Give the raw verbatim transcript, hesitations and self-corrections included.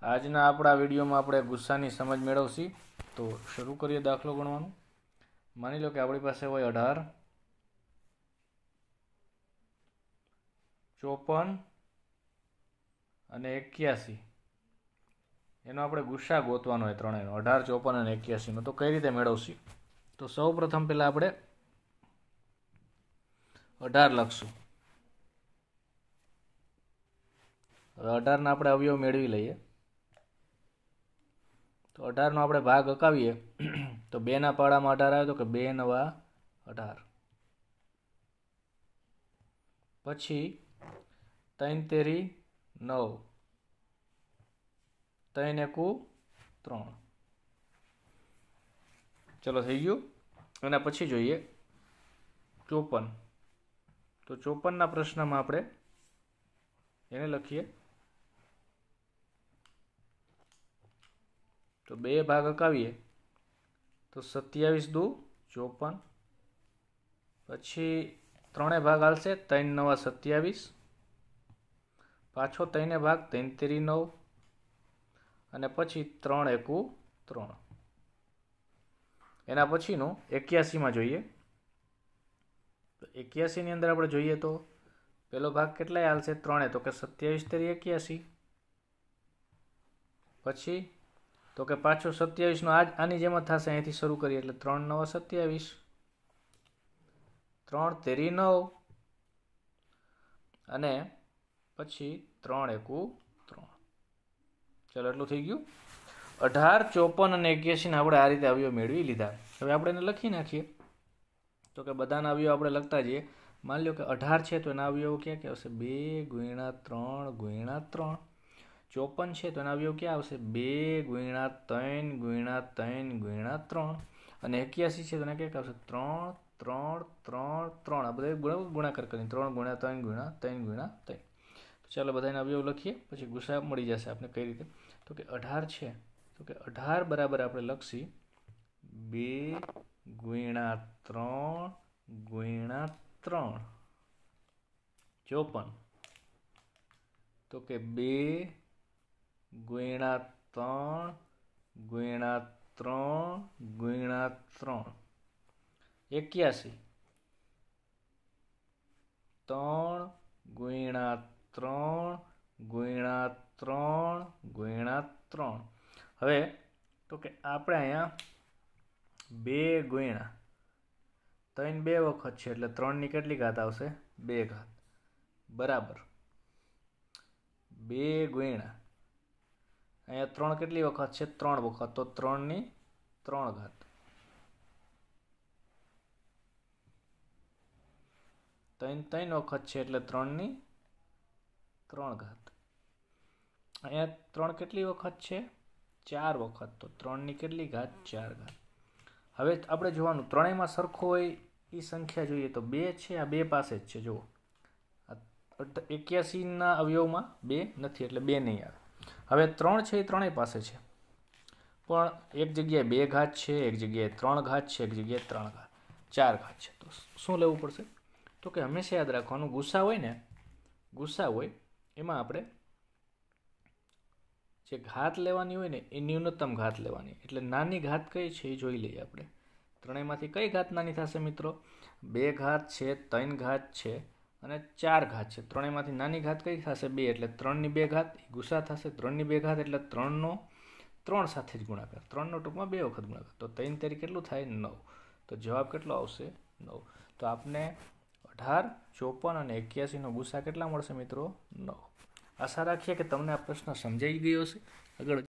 આજના આપણા વિડીયોમાં આપણે ગુસ્સાની સમજ મેળવશી। તો શરૂ કરીએ દાખલો ગણવાનું। માની લો કે આપણી પાસે હોય અઢાર, ચોપન અને એક્યાસી। એનો આપણે ગુસ્સા ગોતવાનો હોય ત્રણેયનો, અઢાર, ચોપન અને એક્યાસીનો। તો કઈ રીતે મેળવશી? તો સૌ પ્રથમ પહેલા આપણે અઢાર લખશું। હવે અઢારના આપણે અવયવ મેળવી લઈએ। તો અઢારનો આપણે ભાગ હકાવીએ તો બે ના પાડામાં અઢાર આવે, તો કે બે નવા અઢાર। પછી ત્રણ તેરી નવ, ત્રણ એકુ ત્રણ। ચલો થઈ ગયું। એના પછી જોઈએ ચોપન। તો ચોપનના પ્રશ્નમાં આપણે એને લખીએ તો બે ભાગ હકાવીએ તો સત્યાવીસ દુ ચોપન। પછી ત્રણે ભાગ હાલશે, ત્રણ નવા સત્યાવીસ, પાછો ત્રણે ભાગ, ત્રણ તેરી નવ, અને પછી ત્રણ એકુ ત્રણ। એના પછીનું એક્યાસીમાં જોઈએ તો એક્યાસીની અંદર આપણે જોઈએ તો પેલો ભાગ કેટલાય હાલશે? ત્રણે, તો કે સત્યાવીસ તેરી એક્યાસી। પછી તો કે પાછો સત્યાવીસનો આજ આની જેમ જ થશે, અહીંથી શરૂ કરીએ એટલે ત્રણ નવા સત્યાવીસ, ત્રણ તેરી નવ, અને પછી ત્રણ એકુ ત્રણ। ચલો એટલું થઈ ગયું। અઢાર, ચોપન અને એક્યાસી આપણે આ રીતે અવયવ મેળવી લીધા। હવે આપણે એને લખી નાખીએ તો કે બધાના અવયવ આપણે લખતા જઈએ। માની લો કે અઢાર છે તો એના અવયવ ક્યાં ક્યાં આવશે? બે ગુણ્યા ત્રણ ગુણ્યા ત્રણ। ચોપન છે તો એના અવયવ ક્યાં આવશે? બે ગુણ્યા ત્રણ ગુણ્યા ત્રણ ગુણ્યા ત્રણ। અને એક્યાસી છે તો એના ક્યાં આવશે? ત્રણ ત્રણ ત્રણ ત્રણ। આ બધા ગુણાકાર કરીને ત્રણ ગુણ્યા ત્રણ ગુણ્યા ત્રણ ગુણ્યા ત્રણ। ચાલો બધાના અવયવ લખીએ, પછી ગુસ્સા મળી જશે આપણે કઈ રીતે। તો કે અઢાર છે તો કે અઢાર બરાબર આપણે લખશી બે ગુણ્યા ત્રણ ગુણ્યા ત્રણ। ચોપન તો કે બે ગુણ્યા ત્રણ ગુણ્યા ત્રણ ગુણ્યા ત્રણ। એક્યાસી ત્રણ ગુણ્યા ત્રણ ગુણ્યા ત્રણ ગુણ્યા ત્રણ। હવે તો કે આપણે અહીંયા બે ગુણ્યા ત્રણ બે વખત છે એટલે ત્રણની કેટલી ઘાત આવશે? બે ઘાત, બરાબર બે ગુણ્યા અહીંયા ત્રણ કેટલી વખત છે? ત્રણ વખત, તો ત્રણની ત્રણ ઘાત, ત્રણ ત્રણ વખત છે એટલે ત્રણની ત્રણ ઘાત। અહીંયા ત્રણ કેટલી વખત છે? ચાર વખત, તો ત્રણની કેટલી ઘાત? ચાર ઘાત। હવે આપણે જોવાનું ત્રણેયમાં સરખો હોય એ સંખ્યા જોઈએ તો બે છે, આ બે પાસે જ છે। જુઓ એક્યાસીના અવયવમાં બે નથી એટલે બે નહીં આવે। હવે ત્રણ છે એ ત્રણેય પાસે છે, પણ એક જગ્યાએ બે ઘાત છે, એક જગ્યાએ ત્રણ ઘાત છે, એક જગ્યાએ ત્રણ ઘાત, ચાર ઘાત છે। તો શું લેવું પડશે? તો કે હંમેશા યાદ રાખવાનું ગુસ્સા હોય ને, ગુસ્સા હોય એમાં આપણે જે ઘાત લેવાની હોય ને એ ન્યૂનતમ ઘાત લેવાની। એટલે નાની ઘાત કઈ છે એ જોઈ લઈએ આપણે। ત્રણેયમાંથી કઈ ઘાત નાની થશે મિત્રો? બે ઘાત છે, ત્રણ ઘાત છે અને ચાર ઘાત છે। ત્રણેયમાંથી નાની ઘાત કઈ થશે? બે, એટલે ત્રણની બે ઘાત ગુસ્સા થશે। ત્રણની બે ઘાત એટલે ત્રણનો ત્રણ સાથે જ ગુણાકાર, ત્રણનો ટૂંકમાં બે વખત ગુણાકાર, તો ત્રણ તેરી કેટલું થાય? નવ। તો જવાબ કેટલો આવશે? નવ। તો આપને અઢાર, ચોપન અને એક્યાસીનો ગુસ્સા કેટલા મળશે મિત્રો? નવ। આશા રાખીએ કે તમને આ પ્રશ્ન સમજાઈ ગયો હશે। આગળ